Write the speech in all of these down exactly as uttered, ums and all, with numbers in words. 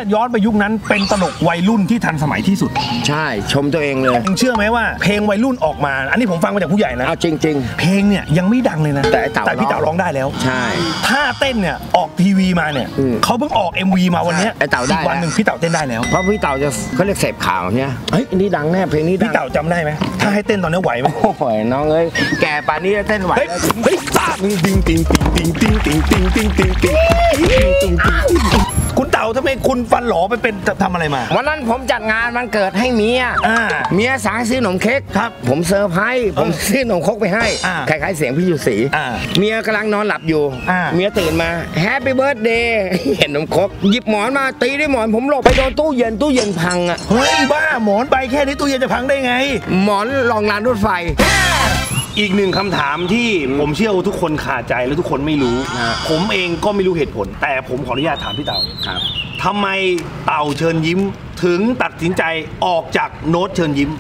ย้อนไปยุคนั้นเป็นตลกวัยรุ่นที่ทันสมัยที่สุดใช่ชมตัวเองเลยเชื่อไหมว่าเพลงวัยรุ่นออกมาอันนี้ผมฟังมาจากผู้ใหญ่นะเอาจริงๆเพลงเนี่ยยังไม่ดังเลยนะแต่แต่พี่เต๋าร้องได้แล้วใช่ถ้าเต้นเนี่ยออกทีวีมาเนี่ยเขาเพิ่งออก เอ็ม วี มาวันนี้ไอ้เต๋าได้วันหนึ่งพี่เต๋าเต้นได้แล้วเพราะพี่เต๋าจะเขาเรียกเสพข่าวเนี่ยเฮ้ยนี่ดังแน่เพลงนี้ดังพี่เต๋าจำได้ไหมถ้าให้เต้นตอนนี้ไหวไหมโอ้ยน้องเอ้ยแก่ป่านนี้เต้นไหวเฮ้ยตาติงติงติงติงติงติงติงติงติงติงติงคุณเต๋าทำไมคุณฟันหลอไปเป็นทำอะไรมาวันนั้นผมจัดงานวันเกิดให้เมียเมียสั่งซื้อขนมเค้กครับผมเซอร์ไพรส์ผมซื้อขนมครกไปให้คล้ายๆเสียงพี่อยู่ศรีเมียกำลังนอนหลับอยู่เมียตื่นมาแฮปปี้เบิร์ธเดย์เห็นขนมครกหยิบหมอนมาตีด้วยหมอนผมหลบไปโดนตู้เย็นตู้เย็นพังอ่ะเฮ้ยบ้าหมอนใบแค่นี้ตู้เย็นจะพังได้ไงหมอนรองรางรถไฟอีกหนึ่งคำถามที่ผมเชื่อว่าทุกคนขาดใจและทุกคนไม่รู้ผมเองก็ไม่รู้เหตุผลแต่ผมขออนุญาตถามพี่เต๋าครับทำไมเต่าเชิญยิ้มถึงตัดสินใจออกจากโน้ตเชิญยิ้ม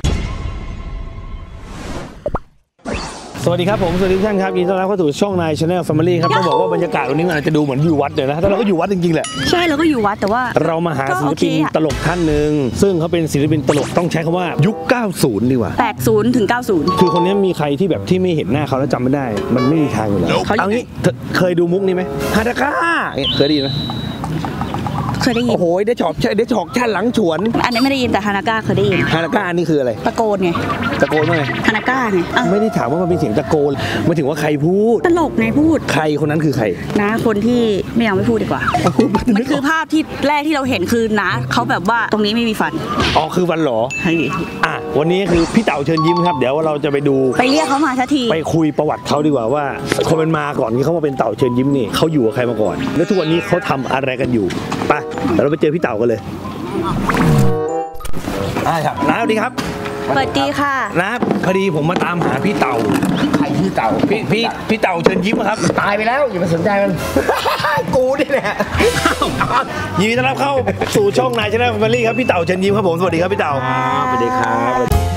สวัสดีครับผมสวัสดีทุกท่านครับยินดีต้อนรับเข้าสู่ช่องนายชาแนลแฟมิลี่ครับต้องบอกว่าบรรยากาศวันนี้มันอาจจะดูเหมือนอยู่วัดเลยนะแต่เราก็อยู่วัดจริงๆแหละใช่เราก็อยู่วัดแต่ว่าเรามาหาศิลปินตลกท่านหนึ่งซึ่งเขาเป็นศิลปินตลกต้องใช้คำว่ายุคเก้าสิบดีกว่าแปดสิบถึงเก้าสิบคือคนนี้มีใครที่แบบที่ไม่เห็นหน้าเขาแล้วจำไม่ได้มันไม่มีทางอยู่แล้วเอางี้เคยดูมุกนี้ไหมฮาดาก้าเคยได้ยินไหมเคยได้ยินโอ้โหได้ฉอกได้ฉอกชาหลังฉวนอันนี้ไม่ได้ยินแต่ฮานาก้าเคยได้ยินฮานาก้านี่คืออะไรตะโกนไงตะโกนว่าไงฮานาก้าไงไม่ได้ถามว่ามันเป็นเสียงตะโกนไม่ถึงว่าใครพูดตลกไงพูดใครคนนั้นคือใครนะคนที่ไม่เอาไม่พูดดีกว่ามันคือภาพที่แรกที่เราเห็นคือนะเขาแบบว่าตรงนี้ไม่มีฟันอ๋อคือฟันหรออ่ะวันนี้คือพี่เต๋าเชิญยิ้มครับเดี๋ยวเราจะไปดูไปเรียกเขามาสักทีไปคุยประวัติเขาดีกว่าว่าคนเป็นมาก่อนที่เขามาเป็นเต๋าเชิญยิ้มนี่เขาอยู่กับใครมาก่อนแล้วทุกวันนี้เขาทำอะไรกันอยู่ไปเดี๋ยวเราไปเจอพี่เต๋ากันเลยได้ครับน้าสวัสดีครับสวัสดีค่ะน้าพอดีผมมาตามหาพี่เต๋าใครพี่เต๋าพี่พี่พี่เต๋าเชิญยิ้มครับตายไปแล้วอย่ามาสนใจมันกูนี่แหละยินดีต้อนรับเข้าสู่ช่องนายชาแนลแฟมิลี่ครับพี่เต๋าเชิญยิ้มครับผมสวัสดีครับพี่เต๋าสวัสดีครับ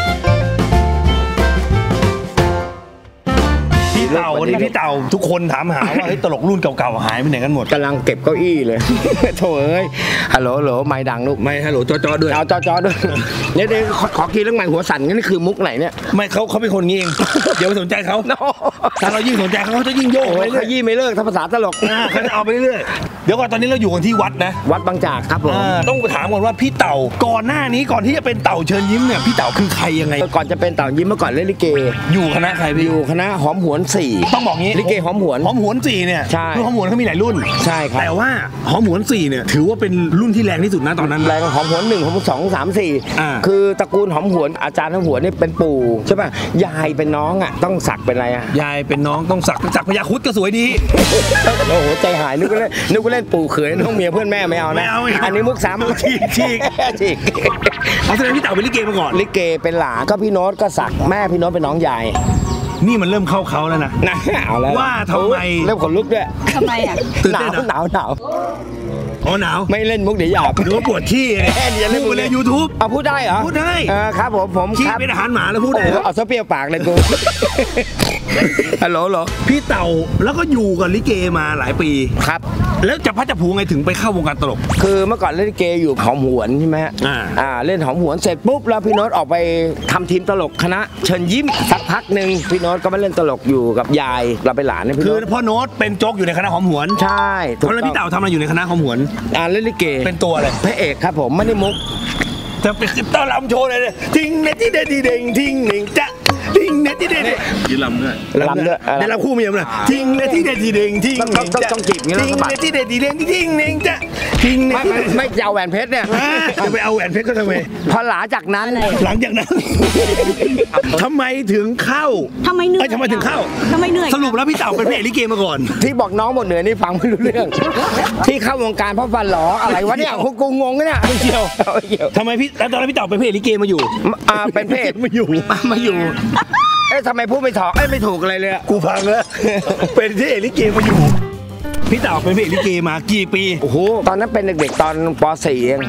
พี่เต่าวันนี้พี่เต่าทุกคนถามหาว่าเฮ้ยตลกรุ่นเก่าๆหายไปไหนกันหมดกำลังเก็บเก้าอี้เลยโถ่เอ้ยฮัลโหลฮัลโหลไม่ดังลูกไม่ฮัลโหลจอจอด้วยเอาจอจอด้วยเนี่ยเดี๋ยวขอคิดเรื่องใหม่หัวสั่นนี่คือมุกไหนเนี่ยไม่เขาเขาเป็นคนงี้เองเดี๋ยวไปสนใจเขาถ้าเรายิ่งสนใจเขาเขาจะยิ่งโยกไปเรื่อยยิ่งไม่เลิกถ้าภาษาตลกเขาจะเอาไปเรื่อยเดี๋ยวก่อนตอนนี้เราอยู่กันที่วัดนะวัดบางจากครับผมต้องถามก่อนว่าพี่เต่าก่อนหน้านี้ก่อนที่จะเป็นเต่าเชิญยิ้มเนี่ยพี่เต่าคือใครยังไงก่อนจะเป็นเต่ายิ้มเมื่อก่อนเล่นลิเกอยู่คณะใครพี่อยู่คณะหอมหวนสี่ต้องบอกงี้ลิเกหอมหวนหอมหวนสี่เนี่ยใช่คือหอมหวนเขามีหลายรุ่นใช่ครับแต่ว่าหอมหวนสี่เนี่ยถือว่าเป็นรุ่นที่แรงที่สุดนะตอนนั้นแรงหอมหวนหนึ่งหอมสองสามสี่คือตระกูลหอมหวนอาจารย์หอมหวนนี่เป็นปู่ใช่ป่ะยายเป็นน้องอ่ะต้องสักเป็นอะไรอ่ะยายเป็นน้องต้องสักสักพญาครุฑก็สวยดีโอ้โหใจหายนึกว่าเล่นนึกว่าเล่นปู่เขยน้องเมียเพื่อนแม่ไม่เอานะอันนี้มุกสามฉีกฉีกฉีกเอาแสดงพี่เต๋าเป็นลิเกมาก่อนลิเกเป็นหลานก็พี่โน้ตก็สักแม่พี่โน้ตเป็นน้องยายนี่มันเริ่มเข้าเขาแล้วนะนะเอาแล้วว่าทำไมเริ่มขนลุกด้วยทำไมอ่ะหนาวหนาวหนาวอ๋อหนาวไม่เล่นมุกเดี๋ยวหยาบหรือว่าปวดขี้อย่าเล่นมุกเลยยูทูบเอาพูดได้เหรอพูดได้ครับผมผมขี้เป็นอาหารหมาแล้วพูดได้เอาซะเปรี้ยวปากเลยกูฮัลโหลเหรอพี่เต่าแล้วก็อยู่กับลิเกมาหลายปีครับแล้วจะพัดจะผูไงถึงไปเข้าวงการตลกคือเมื่อก่อนเล่นลิเกอยู่หอมหวนใช่ไหมอ่าอ่าเล่นหอมหวนเสร็จปุ๊บแล้วพี่โน้ตออกไปทำทีมตลกคณะเชิญยิ้มสักพักหนึ่งพี่โน้ตก็มาเล่นตลกอยู่กับยายเราไปหลานนี่คือพ่อโน้ตเป็นโจ๊กอยู่ในคณะหอมหวนใช่แล้วพี่เต่าทำอะไรอยู่ในคณะหอมหวนอ่าเล่นลิเกเป็นตัวอะไรพระเอกครับผมไม่ได้มุกจะเป็นต้อนรำโชว์เลยทิ้งเนที่เดที่เด้งทิ้งหนึ่งจะทิ้งเนที่เด้งยืนรำด้วยรำด้วยได้รำคู่มีมั้ยทิ้งเนที่เดที่เด้งทิ้งหนึ่งจะต้องจีบงี้ทิ้งเนที่เดที่เด้งทิ้งหนึ่งจะทิ้งไม่ไม่จะเอาแหวนเพชรเนี่ยจะไปเอาแหวนเพชรก็ทำไมพอหลังจากนั้นหลังจากนั้นทำไมถึงเข้าทำไมเหนื่อยทำไมถึงเข้าทำไมเหนื่อยสรุปแล้วพี่เต่าเป็นพระเอกลิเกมาก่อนที่บอกน้องหมดเหนื่อยนี่ฟังไม่รู้เรื่องที่เข้าวงการเพราะฟันหลออะไรวะเนี่ยกูกูงงเนี่ยไม่เกี่ยวทำไมพี่แล้วตอนนั้นพี่เต่าเป็นพระเอกลิเกมาอยู่อ่าเป็นพระเอกมาอยู่มาอยู่เอ๊ะทำไมพูดไม่ถอกเอ้ไม่ถูกอะไรเลยกูพังแล้วเป็นพระเอกลิเกมาอยู่พี่เต่าเป็นพระเอกลิเกมากี่ปีโอ้โหตอนนั้นเป็นเด็กๆตอนป .สี่ เอง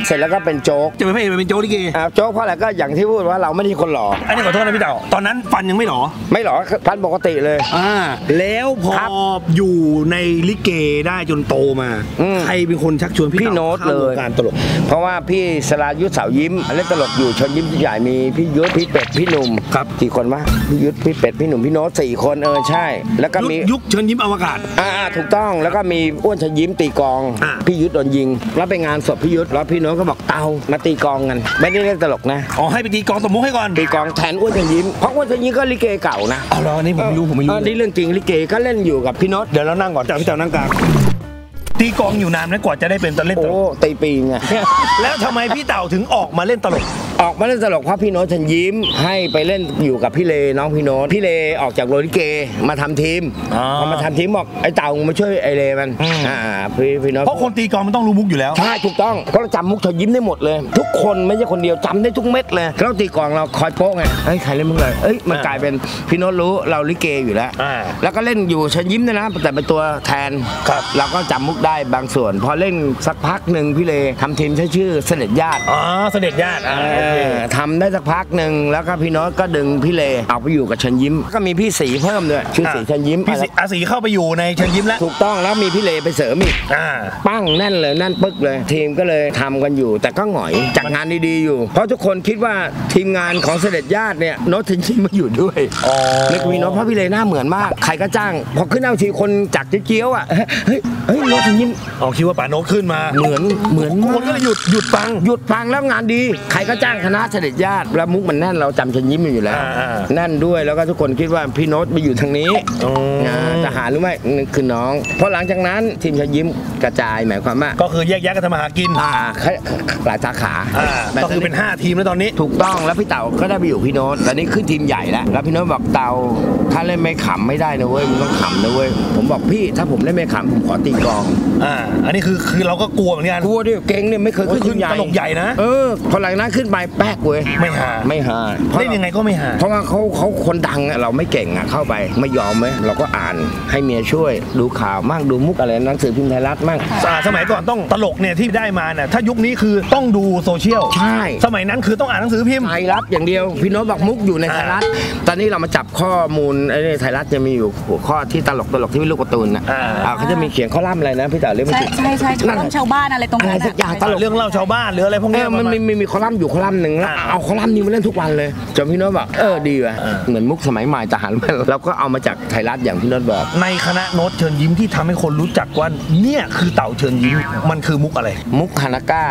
เสร็จแล้วก็เป็นโจ๊กจะเป็นพระเอกเป็นโจ๊กลิเกอ่าโจ๊กเพราะอะไรก็อย่างที่พูดว่าเราไม่ใช่คนหล่ออันนี้ขอโทษนะพี่เต่าตอนนั้นฟันยังไม่หล่อไม่หล่อฟันปกติเลยอ่าแล้วพออยู่ในลิเกได้จนโตมาใครเป็นคนชักชวนพี่โน้ตเลยการตลกเพราะว่าพี่สรายุทธเสายิ้มเล่นตลกอยู่ชนยิ้มใหญ่มีพี่ยุทธพี่เป็ดพี่หนุ่มครับกี่คนวะพี่ยุทธพี่เป็ดพี่หนุ่มพี่โน้ตสี่คนเออใช่แล้วก็มียุคเชิญยิ้มอวกาศอ่าถูกต้องแล้วก็มีอ้วนเชิญยิ้มตีกองพี่ยุทธโดนยิงแล้วไปงานศพพี่ยุทธแล้วพี่โน้ตก็บอกเตามาตีกองกันไม่ได้เล่นตลกนะอ๋อให้ไปตีกองสมมุติให้ก่อนตีกองแทนอ้วนเชิญยิ้มเพราะอ้วนเชิญยิ้มก็ลิเกเก่านะอ๋อแล้วนี่ผมไม่รู้ผมไม่รู้นี่เรื่องจริงลิเกก็เล่นอยู่กับพี่โน้ตเดี๋ยวเรานั่งก่อนจากพี่เต่านั่งกลางตีกองอยู่นานไหมกว่าจะได้เป็นตลกเล่นตลกโอ้ตีปีไงแล้วทำไมพี่เต่าถึงออกมาเล่นตลกออกมาเล่นตลกเพราะพี่โน้ตเชิญยิ้มให้ไปเล่นอยู่กับพี่เลน้องพี่โน้ตพี่เลออกจากโรลิเกมาทำทีมพอมาทำทีมบอกไอ้เต่ามาช่วยไอเลมันอ่าพี่พี่โน้ตเพราะคนตีกองมันต้องรู้มุกอยู่แล้วใช่ถูกต้องเพราะเราจำมุกเชิญยิ้มได้หมดเลยทุกคนไม่ใช่คนเดียวจำได้ทุกเม็ดเลยเราตีกองเราคอยโป๊ะไงเฮ้ยใครเล่นมุกเลยเอ้ยมันกลายเป็นพี่โน้ตรู้เราลิเกอยู่แล้วแล้วก็เล่นอยู่เชิญยิ้มนะแต่เป็นตัวแทนเราก็จำมุกได้บางส่วนพอเล่นสักพักหนึ่งพี่เลทำทีมใช้ชื่อเสด็จญาติอ๋อเสด็จญาติทำได้สักพักหนึ่งแล้วก็พี่โน้ตก็ดึงพี่เลเอาไปอยู่กับเชิญยิ้มก็มีพี่สีเพิ่มด้วยชื่อสีเชิญยิ้มพี่อาสีเข้าไปอยู่ในเชิญยิ้มแล้วถูกต้องแล้วมีพี่เลไปเสริมอีกปั้งแน่นเลยแน่นปึ๊กเลยทีมก็เลยทำกันอยู่แต่ก็หงอยจากงานดีๆอยู่เพราะทุกคนคิดว่าทีมงานของเสด็จญาติเนี่ยโน้ตเชิญยิ้มมาอยู่ด้วยแล้วก็มีโน้ตเพราะพี่เลหน้าเหมือนมากใครก็จ้างพอขึ้นเอาทีคนจากเจี๊ยวอ่ะเฮ้ยเฮ้ยโน้ตเชิญยิ้มอ๋อคิดว่าป่าโน้ตขึ้นมาเหมือนเหมือนคนก็เลยหยุดหยุดฟังหยุดฟังแล้วงานดีใครก็จ้างคณะเสด็จญาติแล้วมุกมันแน่นเราจำเชิญยิ้มอยู่แล้วแน่นด้วยแล้วก็ทุกคนคิดว่าพี่โน้ตไปอยู่ทางนี้ทหารหรือไม่คือน้องเพราะหลังจากนั้นทีมเชิญยิ้มกระจายหมายความว่าก็คือแยกแยกกันทำมาหากินหลายสาขาก็คือเป็นห้าทีมแล้วตอนนี้ถูกต้องแล้วพี่เต่าก็ได้ไปอยู่พี่โน้ตตอนนี้ขึ้นทีมใหญ่แล้วแล้วพี่โน้ตบอกเต่าถ้าเล่นไม่ขำไม่ได้นะเว้ยมึงต้องขำนะเว้ยผมบอกพี่ถ้าผมเล่นไม่ขำผมขอตีกลองอ่าอันนี้คือคือเราก็กลัวเหมือนกันกลัวดิเก่งเนี่ยไม่เคยขึ้นทีมใหญ่ตลกใหญ่นะเออพอหลังนั้นขึ้นไปแป๊กเว้ยไม่หาไม่หาเล่นยังไงก็ไม่หาเพราะว่าเขาเขาคนดังเราไม่เก่งอ่ะเข้าไปไม่ยอมไหมเราก็อ่านให้เมียช่วยดูข่าวมั่งดูมุกอะไรหนังสือพิมพ์ไทยรัฐมั่งสมัยก่อนต้องตลกเนี่ยที่ได้มาเนี่ยถ้ายุคนี้คือต้องดูโซเชียลใช่สมัยนั้นคือต้องอ่านหนังสือพิมพ์ไทยรัฐอย่างเดียวพี่โน้ตบอกมุกอยู่ในไทยรัฐตอนนี้เรามาจับข้อมูลไอ้ไทยรัฐจะมีอยู่หัวข้อที่ตลกตลกที่เป็นลูกการ์ตูนอ่ะเขาจะมีเขียนข้อล่ำอะไรนะพี่เต๋อเรียกไม่ถูกใช่ใช่ข้อล่ำชาวบ้านอะไรตรงนั้นสักอย่างตลกเรื่องเล่าชาวบ้านหรืออะไรพวกนี้มันมีมีข้อล่ำอยู่ข้อล่ำหนึ่งแล้วเอาข้อล่ำนี้มาเล่นทุกวันเลยจนพี่โน้ตบอกเออดีว่ะเหมือนมุกสมัยใหม่ทหารเราก็เอามาจากไทยรัฐอย่างพี่โน้ตบอกในคณะโน้ตเชิญยิ้มที่ทำให้คนรู้จักว่าเนี่ยคือเต่าเชิญยิ้มมันคือมุกอะไรมุกฮานาก้า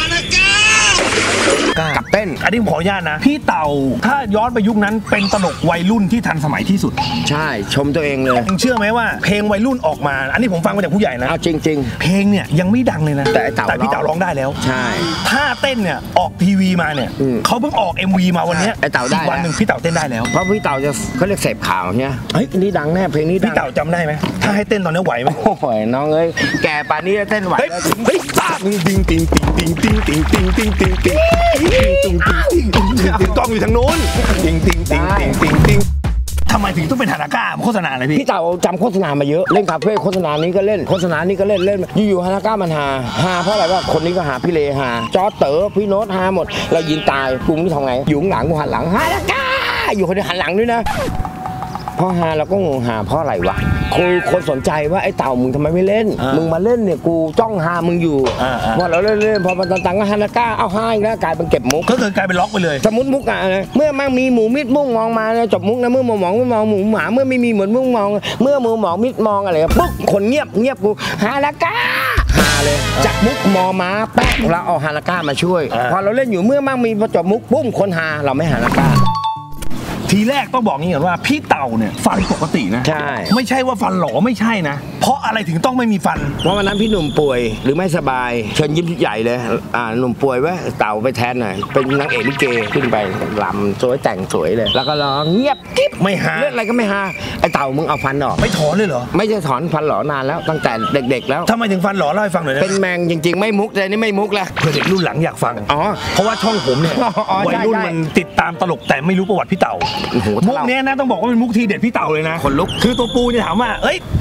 กับเต้นอันนี้ผมขออนุญาตนะพี่เต่าถ้าย้อนไปยุคนั้นเป็นตลกวัยรุ่นที่ทันสมัยที่สุดใช่ชมตัวเองเลยเชื่อไหมว่าเพลงวัยรุ่นออกมาอันนี้ผมฟังมาจากผู้ใหญ่นะเอาจริงๆเพลงเนี่ยยังไม่ดังเลยนะแต่แต่พี่เต่าร้องได้แล้วใช่ถ้าเต้นเนี่ยออกทีวีมาเนี่ยเขาเพิ่งออก เอ็ม วี มาวันนี้ไอ้เต่าได้วันหนึ่งพี่เต่าเต้นได้แล้วเพราะพี่เต่าจะเขาเรียกเสพข่าวเนี่ยเฮ้ยนี่ดังแน่เพลงนี้พี่เต่าจำได้ไหมถ้าให้เต้นตอนนี้ไหวไหมโอ้ยน้องเอ้ยแก่ป่านนี้เต้นไหวเฮ้ยตาติงติงติงติงติงติงติงติงติงติงติงติงกล้องอยู่ทางโน้นติงติงติงติงติงติงทำไมถึงต้องเป็นฮานาก้าโฆษณาอะไรพี่พี่เต่าจำโฆษณามาเยอะเล่นคาเฟ่โฆษณานี้ก็เล่นโฆษณานี้ก็เล่นเล่นอยู่ๆฮานาก้ามันหาหาเพราะอะไรว่าคนนี้ก็หาพี่เลหาจอร์จเต๋อพี่โน้ตหาหมดเรายิงตายกูนี่ทำไงอยู่หลังกูหันหลังฮานาก้าอยู่คนเดียวหันหลังด้วยนะพอหาเราก็งงหาเพราะอะไรวะคือคนสนใจว่าไอ้เต่ามึงทำไมไม่เล่นมึงมาเล่นเนี่ยกูจ้องหามึงอยู่พอเราเล่นเล่นพอมันตังก็ฮานาก้าเอาห้าอีกแล้วกลายเป็นเก็บมุกก็คือกลายเป็นล็อกไปเลยสมมติมุกอ่ะเมื่อมันมีหมูมิดมุ่งมองมาจบมุกนะเมื่อหมูหมองไม่มองหมูหมาเมื่อไม่มีเหมือนมุ่งมองเมื่อหมูหมองมิดมองอะไรปุ๊บคนเงียบเงียบกูฮานาก้าฮาเลยจากมุกมอม้าแป๊กเราเอาฮานาก้ามาช่วยพอเราเล่นอยู่เมื่อมั่งมีพอจบมุกปุ้มคนฮาเราไม่ฮานาก้าทีแรกต้องบอกงี้ก่อนว่าพี่เต่าเนี่ยฟันปกตินะใช่ไม่ใช่ว่าฟันหลอไม่ใช่นะเพราะอะไรถึงต้องไม่มีฟันเพราะวันนั้นพี่หนุ่มป่วยหรือไม่สบายเชิญยิ้มใหญ่เลยอ่าหนุ่มป่วยว่าเต่าไปแทนหน่อยเป็นนางเอกลิเกขึ้นไปลำสวยแต่งสวยเลยแล้วก็ร้องเงียบกิ๊บไม่หาเรื่องอะไรก็ไม่หาไอ้เต่ามึงเอาฟันออกไม่ถอนเลยเหรอไม่ใช่ถอนฟันหลอนานแล้วตั้งแต่เด็กๆแล้วทำไมถึงฟันหลอเล่าให้ฟังหน่อยนะเป็นแมงจริงๆไม่มุกเลยนี่ไม่มุกแล้วเพื่อเด็กรุ่นหลังอยากฟังอ๋อเพราะว่าช่องผมเนี่ยวัยรุ่นมันติดตามตลกแต่ไม่รู้ประวัติพี่เต่ามุกเนี้ยนะต้องบอกว่าเป็นมุกทีเด็ดพี่เต่าเลยนะคนลุกคือตัวปูเนี่ยถามว่าเอ้ย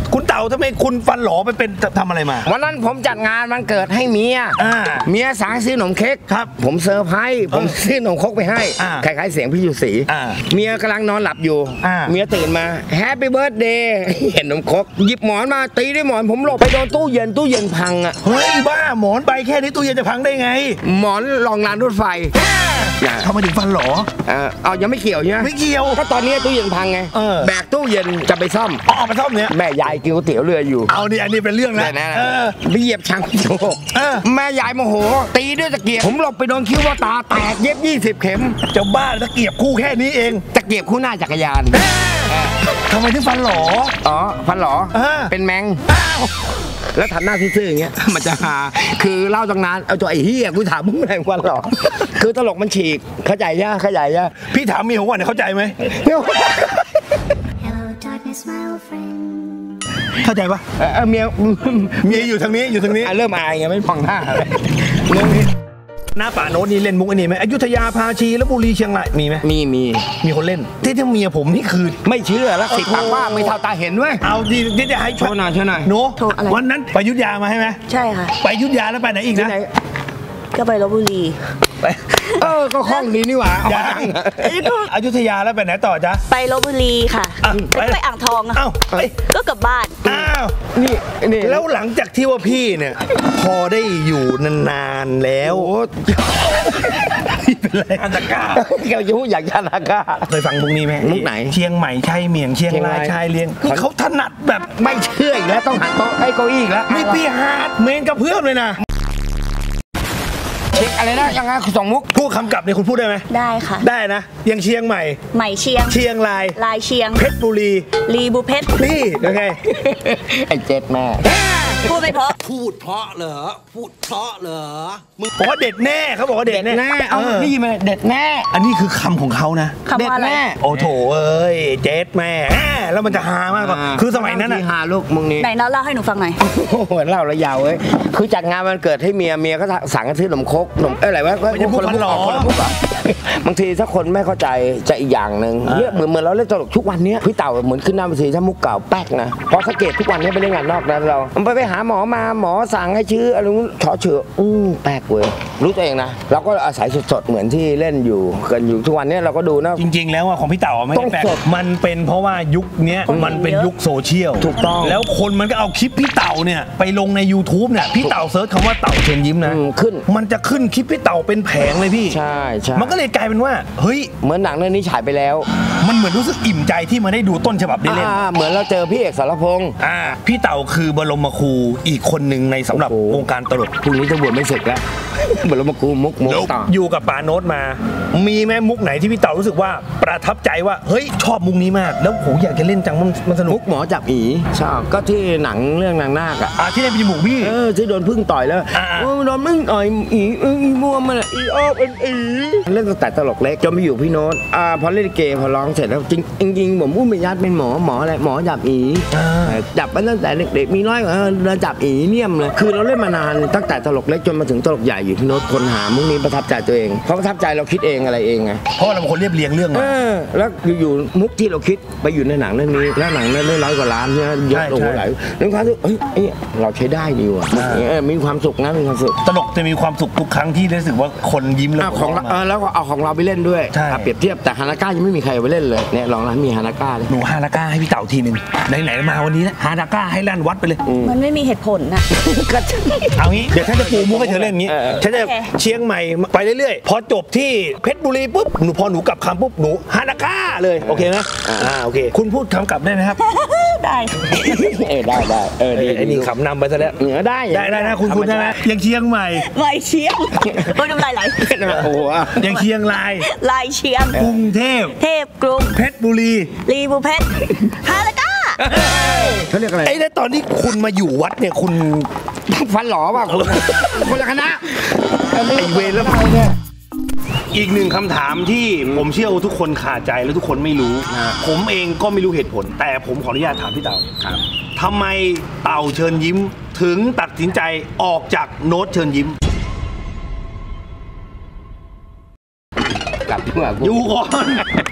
คุณเต่าทำไมคุณฟันหลอไปเป็นทำอะไรมาวันนั้นผมจัดงานวันเกิดให้เมียเมียสั่งซื้อขนมเค้กครับผมเซอร์ไพรส์ผมซื้อขนมครกไปให้คล้ายๆเสียงพี่ยูศรีเมียกำลังนอนหลับอยู่เมียตื่นมาแฮปปี้เบิร์ธเดย์เห็นขนมครกหยิบหมอนมาตีด้วยหมอนผมหลบไปโดนตู้เย็นตู้เย็นพังอ่ะเฮ้ยบ้าหมอนใบแค่นี้ตู้เย็นจะพังได้ไงหมอนรองรางรถไฟทำไมถึงฟันหลอเออเอายังไม่เกี่ยวใช่ไหมไม่เกี่ยวก็ตอนนี้ตู้เย็นพังไงแบกตู้เย็นจะไปซ่อมอ๋อไปซ่อมเนี้ยแม่ยายกินก๋วยเตี๋ยวเรืออยู่เอานี่อันนี้เป็นเรื่องแล้วไปเหยียบช่างโจกแม่ยายโมโหตีด้วยตะเกียบผมหลบไปโดนคิ้วว่าตาแตกเย็บยี่สิบเข็มเจ้าบ้าตะเกียบคู่แค่นี้เองตะเกียบคู่หน้าจักรยานทำไมถึงฟันหลออ๋อฟันหลอเป็นแมงแล้วทำหน้าซื่อๆอย่างเงี้ยมันจะหาคือเล่าตั้งนานเอาตัวไอ้เหี้ยกูถามมึงอะไรวันหรอคือตลกมันฉีกเข้าใจย่าเข้าใจย่าพี่ถามเมียผมว่าเนี่ยเข้าใจไหมเข้าใจปะเมียเมียอยู่ทางนี้อยู่ทางนี้เริ่มอายไงไม่ฟังหน้าเรื่องนี้หน้าป่าโน้ตนี่เล่นมุกอันนี้ไหมอยุธยาพาชีลพบุรีเชียงรายมีไหมมีมีมีคนเล่นที่ที่เมียผมนี่คือไม่เชื่อแล้วสิปากว่าไม่เท่าตาเห็นด้วยเอาดีดีจะให้โชว์หน่อยโชว์หน่อยโน้วันนั้นไปยุธยามาใช่ไหมใช่ค่ะไปยุธยาแล้วไปไหนอีกนะก็ไปลพบุรีเออก็คล่องดีนี่หว่าอยุธยาแล้วไปไหนต่อจ๊ะไปลพบุรีค่ะไปอ่างทองอ่ะก็กลับบ้านอ้าวนี่นี่แล้วหลังจากที่ว่าพี่เนี่ยพอได้อยู่นานๆแล้วเป็นไรอันตะก้าแกจะพูดอย่างอันตะก้าเคยฟังมุกนี้ไหมมุกไหนเชียงใหม่ชายเมียงเชียงรายชายเลียงนี่เขาถนัดแบบไม่เชื่ออีกแล้วต้องหันโต๊ะไอ้เก้าอี้อีกแล้วนี่พี่ฮาร์ดเมนกับเพื่อนเลยนะเช็คอะไรนะยังไงส่งมุกพูดคำกลับเนี่ยคุณพูดได้ไหมได้ค่ะได้นะยังเชียงใหม่ใหม่เชียงเชียงรายรายเชียงเพชรบุรีรีบุเพชรนี่ยังไงไอ้เจ็ดแม่พูดไม่เพราะพูดเพราะเหรอพูดเพราะเหรอมึงบอกว่าเด็ดแน่เขาบอกว่าเด็ดแน่เอานี่มาเด็ดแน่อันนี้คือคำของเขานะเด็ดแน่โอ้โถเอ้ยเจ็ดแม่แล้วมันจะฮามากกว่าคือสมัยนั้นอะฮาลูกมึงนี่ไหนเล่าให้หนูฟังหน่อยโอ้โหเล่าระยาวเว้ยคือจัดงานวันเกิดให้เมียเมียก็สั่งซื้อขนมครกขนมอะไรวะไม่ใช่พวกคนหล่อบางทีถ้าคนไม่เข้าใจจะอีกอย่างหนึ่งเนี่ยเหมือนเหมือนเราเล่นตลกทุกวันนี้พี่เต่าเหมือนขึ้นหน้าเวทีถ้ามุกเก่าแป๊กนะพอสังเกตทุกวันนี้ไปเล่นงานนอกนั้นเราไปไปหาหมอมาหมอสั่งให้ชื่ออะไรขอเชื่ออู้แป๊กเว้ยรู้ตัวเองนะเราก็อาศัยสดๆเหมือนที่เล่นอยู่กันอยู่ทุกวันนี้เราก็ดูนะจริงๆแล้วของพี่เต่าไม่แป๊กมันเป็นเพราะว่ายุคนี้มันเป็นยุคโซเชียลถูกต้องแล้วคนมันก็เอาคลิปพี่เต่าเนี่ยไปลงใน ยูทูบ เนี่ยพี่เต่าเซิร์ชคำว่าเต่าเชิญยิ้มนะขึ้นมันจะขึ้นคลิปพี่เต่าเป็นแผงเลยพี่ใช่ใช่มันก็เลยกลายเป็นว่าเฮ้ยเหมือนหนังเรื่องนี้ฉายไปแล้วมันเหมือนรู้สึกอิ่มใจที่มาได้ดูต้นฉบับได้เล่นเหมือนเราเจอพี่เอกสรพงษ์อ่าพี่เต่าคือบรมครูอีกคนหนึ่งในสำหรับวงการตลกพรุ่งนี้จะบวชไม่เสร็จแล้วบรมครูมุกมุกต่ออยู่กับปาโน้ตมามีแม่มุกไหนที่พี่เต่ารู้สึกว่าประทับใจว่าเฮ้ยชอบมุกนี้มากแล้วผมอยากจะเล่นจังมันมันสนุกมุกหมอจับอีชอบก็ที่หนังเรื่องนางนาคอ่ะที่เล่นเป็นจมูกพี่เออที่โดนพึ่งต่อยแล้วโดนพึ่งต่อยอีอีมัวมันอีอ้อเป็นอีเล่นตั้งแต่ตลกเล็กจนไปอยู่พี่โน้ตอ่าพอเล่นเกย์พอร้องเสร็จแล้วจริงจริงผมอุ้มไปยัดเป็นหมอหมออะไรหมอจับอีจับมาตั้งแต่เด็กๆมีน้อยกว่าเราจับอีเนี่ยมเลยคือเราเล่นมานานตั้งแต่ตลกเล็กจนมาถึงตลกใหญ่อยู่พี่โน้ตคนหามุกนี้ประทับใจตัวเองเพราะประทับใจเราคิดเองอะไรเองไงเพราะเราเป็นคนเรียบเรียงเรื่องมาแล้วอยู่มุกที่เราคิดไปอยู่ในหนังเรื่องนี้แล้วหนังนั้นได้ร้อยกว่าล้านเนี่ยเยอะโอ้โหหลายในความที่เอ้ยเราใช้ได้ดีว่ะมีความสุขนะมีความสุขตลกจะมีความสุขทุกครั้งที่รู้สึกว่าคนยิ้มแล้วของแล้วก็เอาของเราไปเล่นด้วยเปรียบเทียบแต่ฮานาก้ายังไม่มีใครไปเล่นเลยเนี่ยลองนะมีฮานาก้าหนูฮานาก้าให้พี่เต่าทีนึงไหนๆมาวันนี้นะฮานาก้าให้ลั่นวัดไปเลยมันไม่มีเหตุผลนะเอางี้เดี๋ยวฉันจะปูมุกให้เธอเล่นอย่างนี้ฉันจะเชียงใหม่ไปเรื่อยๆพอจบที่เพชรบุรีปุ๊บหนูพอหนูกลับคำปุ๊บหนูฮานาก้าเลยโอเคไหมอ่าโอเคคุณพูดคำกลับได้ไหมครับได้เออได้ได้เออดีไอ้นี่ขำนำไปซะแล้วเหนือได้ได้ได้นะคุณคุณได้ไหมยังเชียงใหม่ใหม่เชียงโอ้ยน้ำลายไหลโอ้โหยังเชียงรายลายเชียงกรุงเทพเทพกรุงเพชรบุรีรีบุเพชรฮานาก้าเขาเรียกอะไรไอ้แล้วตอนที่คุณมาอยู่วัดเนี่ยคุณฟันหล่อป่ะคุณคนละคณะไอเวรแล้วเนี่ยอีกหนึ่งคำถามที่ผมเชื่อว่าทุกคนขาดใจและทุกคนไม่รู้ผมเองก็ไม่รู้เหตุผลแต่ผมขออนุญาตถามพี่เต่าทำไมเต่าเชิญยิ้มถึงตัดสินใจออกจากโน้ตเชิญยิ้มกลับดีกว่าอยู่ก่อน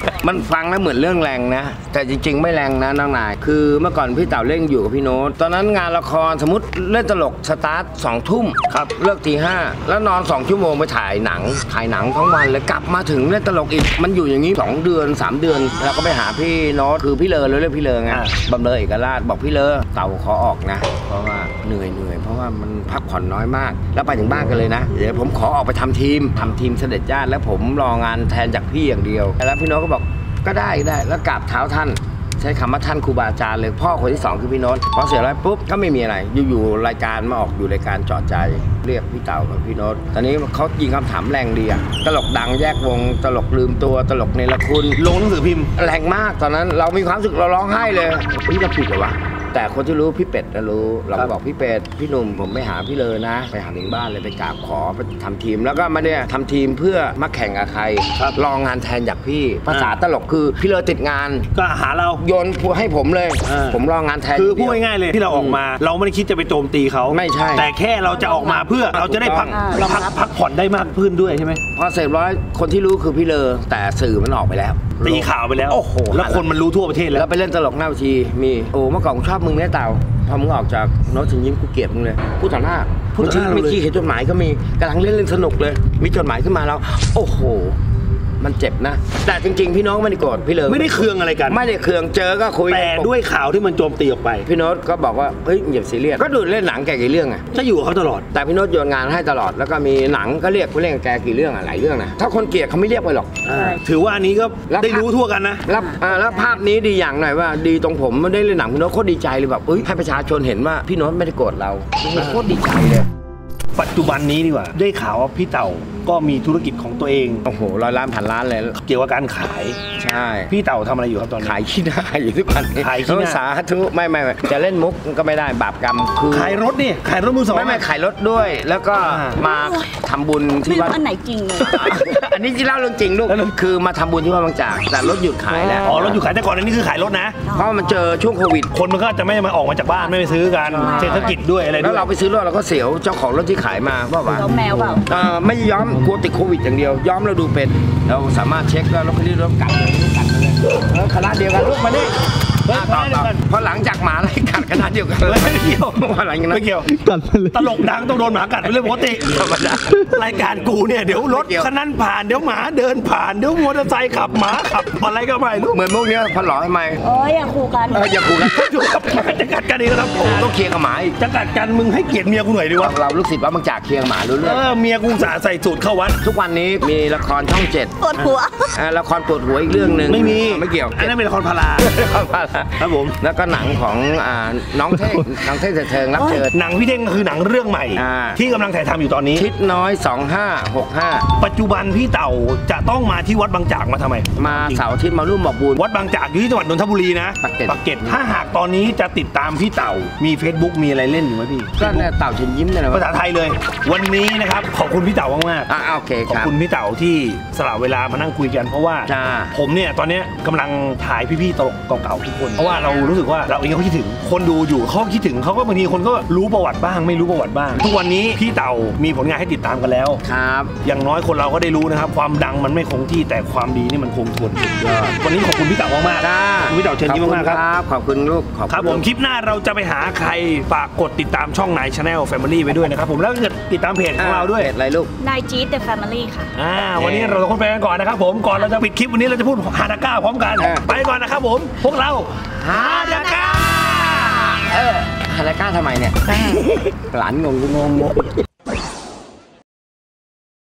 มันฟังแล้วเหมือนเรื่องแรงนะแต่จริงๆไม่แรงนะน้องนายคือเมื่อก่อนพี่เต๋าเล่นอยู่กับพี่โน้ตตอนนั้นงานละครสมมติเล่นตลกสตาร์ทสองทุ่มครับเลิกตีห้าแล้วนอนสองชั่วโมงไปถ่ายหนังถ่ายหนังทั้งวันเลยกลับมาถึงเล่นตลกอีกมันอยู่อย่างนี้สองเดือนสามเดือนเราก็ไปหาพี่โน้ตคือพี่เลอเลยเรียกพี่เลอไงบำเรอเอกราชบอกพี่เลอเต๋าขอออกนะเพราะว่าเหนื่อยเหนื่อยเพราะว่ามันพักผ่อนน้อยมากแล้วไปถึงบ้านกันเลยนะเดี๋ยวผมขอออกไปทำทีมทำทีมเสด็จญาติแล้วผมรองานแทนจากพี่อย่างเดียวแล้วพี่โน้ตก็บอกก็ได้ได้แล้วกราบเท้าท่านใช้คำว่าท่านครูบาอาจารย์เลยพ่อคนที่สองคือพี่โน้ตพอเสร็จแล้วปุ๊บก็ไม่มีอะไรอยู่ๆรายการมาออกอยู่รายการเจาะใจเรียกพี่เต๋ากับพี่โน้ตตอนนี้เขายิงคำถามแรงดีอะตลกดังแยกวงตลกลืมตัวตลกเนรคุณลงหนังสือพิมพ์แรงมากตอนนั้นเรามีความรู้สึกเราร้องไห้เลยพี่จะผิดเหรอวะแต่คนที่รู้พี่เป็ดจะรู้เราบอกพี่เป็ดพี่หนุ่มผมไม่หาพี่เลยนะไปหาถึงบ้านเลยไปกราบขอไปทำทีมแล้วก็มาเนี่ยทำทีมเพื่อมาแข่งกับใครลองงานแทนจากพี่ภาษาตลกคือพี่เลยติดงานก็หาเราโยนให้ผมเลยผมลองงานแทนคือพูดง่ายๆเลยที่เราออกมาเราไม่ได้คิดจะไปโจมตีเขาไม่ใช่แต่แค่เราจะออกมาเพื่อเราจะได้พักพักพักผ่อนได้มากขึ้นด้วยใช่ไหมพอเสร็จร้อยคนที่รู้คือพี่เลอแต่สื่อมันออกไปแล้วตีข่าวไปแล้วโอ้โหแล้วคนมันรู้ทั่วประเทศแล้วแล้วไปเล่นตลกหน้าเวทีมีโอ้เมื่อก่อนชอบมึงเนี่ยเต่าพอมึงออกจากโน้ตถึงยิ้มกูเกลียดมึงเลยพูดต่อหน้าพูดต่อหน้าไม่ขี้เห็นจดหมายก็มีกำลังเล่นเล่นสนุกเลยมีจดหมายขึ้นมาแล้วโอ้โหมันเจ็บนะแต่จริงๆพี่น้องไม่ได้โกรธพี่เลยไม่ได้เคืองอะไรกันไม่ได้เคืองเจอก็คุยแต่ด้วยข่าวที่มันโจมตีออกไปพี่โน้ตก็บอกว่าเฮ้ยอย่าซีเรียสก็ดูเล่นหนังแกกี่เรื่องไงจะอยู่เขาตลอดแต่พี่โน้ตโยนงานให้ตลอดแล้วก็มีหนังก็เรียกไปเล่นแกกี่เรื่องอะหลายเรื่องนะถ้าคนเกลียดเขาไม่เรียกไปหรอกถือว่าอันนี้ก็ได้รู้ทั่วกันนะแล้วแล้วภาพนี้ดีอย่างหน่อยว่าดีตรงผมไม่ได้เล่นหนังพี่โน้ตโคตรดีใจเลยแบบเอ้ยให้ประชาชนเห็นว่าพี่โน้ตไม่ได้โกรธเราโคตรดีใจเลยปัจจุบันนี้ดีกว่าได้ข่าวว่าพี่เต่าก็มีธุรกิจของตัวเองโอ้โหร้อยล้านพันล้านเลยเกี่ยวกับการขายใช่พี่เต่าทำอะไรอยู่ครับตอนนี้ขายขี้หน้าอยู่ทุกวันขายขี้หน้าสาธุไม่ไม่จะเล่นมุกก็ไม่ได้บาปกรรมคือขายรถนี่ขายรถมือสองไม่ไม่ขายรถด้วยแล้วก็มาทำบุญที่วัดอันไหนจริงเลยอันนี้ที่เล่าเรื่องจริงลูกคือมาทำบุญที่วัดบางจากแต่รถหยุดขายแล้วอ๋อรถหยุดขายแต่ก่อนอันนี้คือขายรถนะเพราะมันเจอช่วงโควิดคนมันก็จะไม่มาออกมาจากบ้านไม่ไปซื้อกันเศรษฐกิจด้วยอะไรด้วยแล้วเราไปซื้อรถเราก็เสียวเจ้าของรถที่ขายมาว่าว่าแมวเปล่าไม่ย้อมกลัวติดโควิดอย่างเดียวย้อมเราดูเป็นเราสามารถเช็คแล้วรถคันนี้รถกัดเลยกัดเลยแล้วคณะเดียวกันลูกมาดิพอหลังจากหมาไล่กัดคณะเดียวกันไม่เกี่ยวอะไรอย่างนั้นไม่เกี่ยวตลกดังต้องโดนหมากัดเป็นเรื่องปกติรายการกูเนี่ยเดี๋ยวรถคันนั้นผ่านเดี๋ยวหมาเดินผ่านเดี๋ยวมอเตอร์ไซค์ขับหมาขับอะไรก็ไม่รู้เหมือนพวกนี้พอหล่อให้ไหมโอ้ยอย่าขู่กันเอออย่าขู่กันจะกัดกันเองครับผมต้องเคลียร์กับหมาจะกัดกันมึงให้เกียรติเมียกูหน่อยดิวะเราลูกศิษย์ว่าบางจากเคลียร์หมารู้เรื่องเออเมียกูสาใส่สูตรเข้าวัดทุกวันนี้มีละครช่องเจ็ดปวดหัวละครปวดหัวอีกเรื่องหนึ่งไม่มีไม่เกี่ยวอันนั้นเป็นละครพาราครับผมแล้วก็หนังของน้องเท่งน้องเท่งเถิงรับเชิญหนังพี่เท่งคือหนังเรื่องใหม่ที่กำลังถ่ายทำอยู่ตอนนี้ทิศน้อยสองห้าหกห้าปัจจุบันพี่เต่าจะต้องมาที่วัดบางจากมาทำไมมาเสาร์อาทิตย์มาร่วมบอกบุญวัดบางจากอยู่ที่จังหวัดนนทบุรีนะปากเกร็ดปากเกร็ดถ้าหากตอนนี้จะติดตามพี่เต่ามี Facebook มีอะไรเล่นอยู่ไหมพี่ก็เนี่ยเต่าเชิญยิ้มเนี่ยภาษาไทยเลยวันนี้นะครับขอบคุณพี่เต่ามากๆอ่าโอเคขอบคุณพี่เต่าที่สละเวลามานั่งคุยกันเพราะว่าผมเนี่ยตอนนี้กำลังถ่ายพี่ๆตลกเก่าๆทุกคนเพราะว่าเรารู้สึกว่าเราเองก็คิดถึงคนดูอยู่เขาคิดถึงเขาก็บางทีคนก็รู้ประวัติบ้างไม่รู้ประวัติบ้างทุกวันนี้พี่เต่ามีผลงานให้ติดตามกันแล้วครับอย่างน้อยคนเราก็ได้รู้นะครับความดังมันไม่คงที่แต่ความดีนี่มันคงทนวันนี้ขอบคุณพี่เต่ามากๆขอบคุณพี่เต่าเชิญยิ้มมากๆครับขอบคุณลูกครับผมคลิปหน้าเราจะไปหาใครฝากกดติดตามช่องนายชาแนลแฟมิลี่ไว้ด้วยนะครับผมแล้วก็ติดตามเพจของเราด้วยอะไรลูกนายจี๊ดเดอะแฟมิลี่ค่ะอ่าวันนี้เราต้องไปกันก่อนนะครับผมก่อนเราจะปิดคลิปวันนี้เราจะพูดฮาดาก้าพร้อมกันไปก่อนนะครับผมพวกเราฮาดาก้าเออฮาดาก้าทำไมเนี่ยหลานงงกูงง